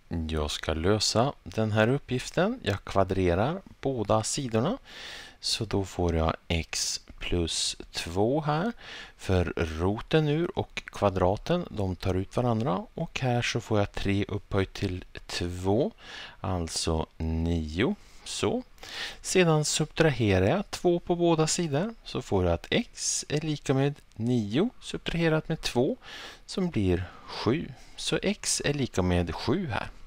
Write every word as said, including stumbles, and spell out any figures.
Jag ska lösa den här uppgiften. Jag kvadrerar båda sidorna. Så då får jag x plus två här. För roten ur och kvadraten, de tar ut varandra. Och här så får jag tre upphöjt till två. Alltså nio. Så. Sedan subtraherar jag två på båda sidor. Så får jag att x är lika med nio subtraherat med två. Som blir sju. Så x är lika med sju här.